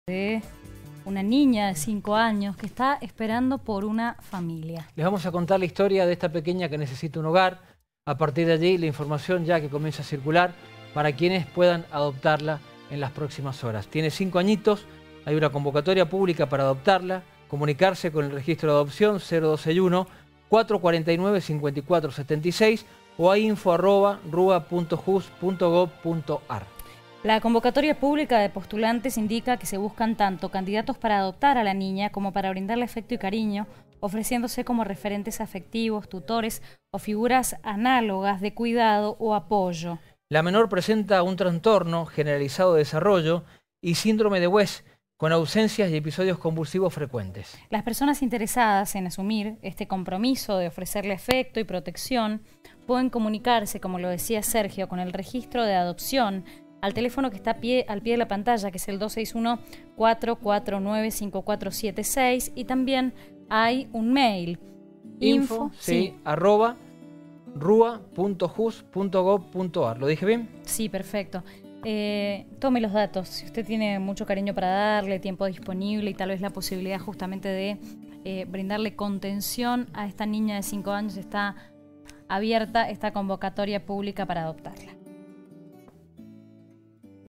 De una niña de 5 años que está esperando por una familia. Les vamos a contar la historia de esta pequeña que necesita un hogar. A partir de allí, la información ya que comienza a circular para quienes puedan adoptarla en las próximas horas. Tiene 5 añitos, hay una convocatoria pública para adoptarla. Comunicarse con el registro de adopción 0261-449-5476 o a info@rua.jus.gov.ar. La convocatoria pública de postulantes indica que se buscan tanto candidatos para adoptar a la niña como para brindarle afecto y cariño, ofreciéndose como referentes afectivos, tutores o figuras análogas de cuidado o apoyo. La menor presenta un trastorno generalizado de desarrollo y síndrome de West, con ausencias y episodios convulsivos frecuentes. Las personas interesadas en asumir este compromiso de ofrecerle afecto y protección pueden comunicarse, como lo decía Sergio, con el registro de adopción al teléfono que está al pie de la pantalla, que es el 261-449-5476, y también hay un mail, info@rua.jus.gov.ar. ¿Lo dije bien? Sí, perfecto. Tome los datos. Si usted tiene mucho cariño para darle, tiempo disponible y tal vez la posibilidad justamente de brindarle contención a esta niña de 5 años, está abierta esta convocatoria pública para adoptarla.